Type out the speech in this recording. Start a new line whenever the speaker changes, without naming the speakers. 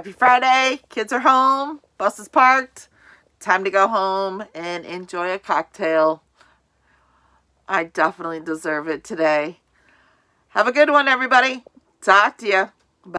Happy Friday. Kids are home. Bus is parked. Time to go home and enjoy a cocktail. I definitely deserve it today. Have a good one, everybody. Talk to you.